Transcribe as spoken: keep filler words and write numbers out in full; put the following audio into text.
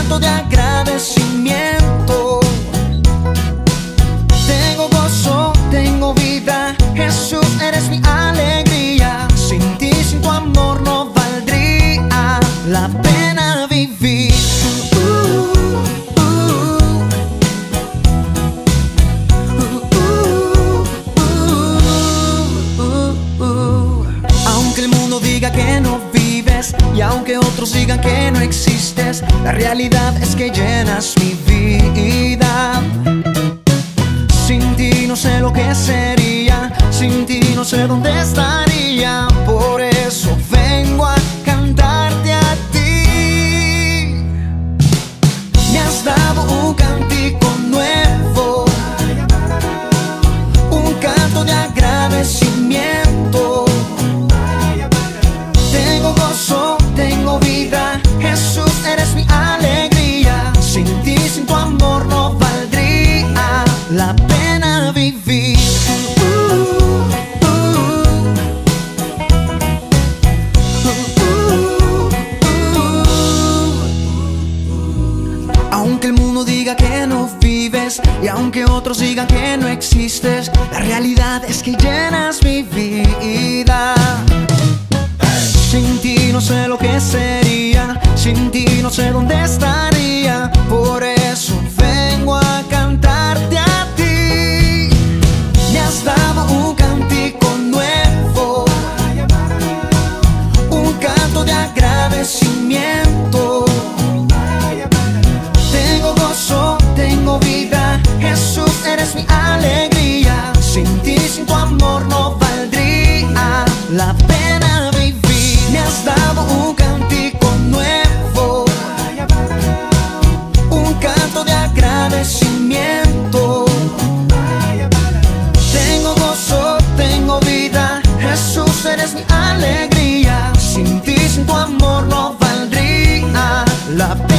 canto de agradecimiento. Tengo gozo, tengo vida, Jesús, eres mi alegría. Sin ti, sin tu amor no valdría la pena vivir. Uh, uh, uh, uh, uh, uh. Aunque el mundo diga que no vives y aunque otros digan que no existes, la realidad es que llenas mi vida. Sin ti no sé lo que sería, sin ti no sé dónde estaría. Por eso vengo a cantarte a ti. Me has dado un cántico nuevo, un canto de agradecimiento. Tengo gozo, tengo vida, Jesús, eres mi alegría. Sin ti, sin tu amor no valdría la pena vivir. Uh, uh, uh, uh, uh. Aunque el mundo diga que no vives y aunque otros digan que no existes, la realidad es que llenas mi vida. Sin ti no sé lo que sería, sin ti no sé dónde estaría. Por eso vengo a cantarte a ti. Me has dado un cántico nuevo, un canto de agradecimiento. Tengo gozo, tengo vida, Jesús, eres mi alegría. Sin ti, sin tu amor no valdría la pena vivir. Me has dado un cántico nuevo, un canto de agradecimiento. Tengo gozo, tengo vida, Jesús, eres mi alegría. Sin ti, sin tu amor no valdría la pena.